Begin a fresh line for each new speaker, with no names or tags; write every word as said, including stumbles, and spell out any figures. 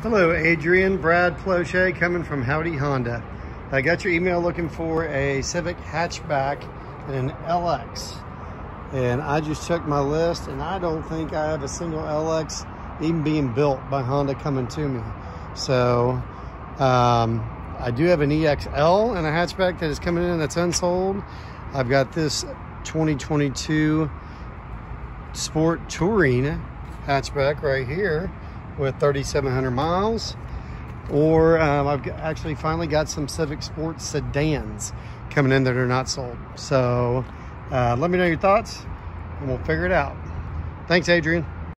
Hello, Adrian, Brad Plauché coming from Howdy Honda. I got your email looking for a Civic hatchback and an L X. And I just checked my list and I don't think I have a single L X even being built by Honda coming to me. So um, I do have an E X L and a hatchback that is coming in that's unsold. I've got this twenty twenty-two Sport Touring hatchback right here with thirty-seven hundred miles. Or um, I've actually finally got some Civic Sport sedans coming in that are not sold. So uh, let me know your thoughts and we'll figure it out. Thanks, Adrian.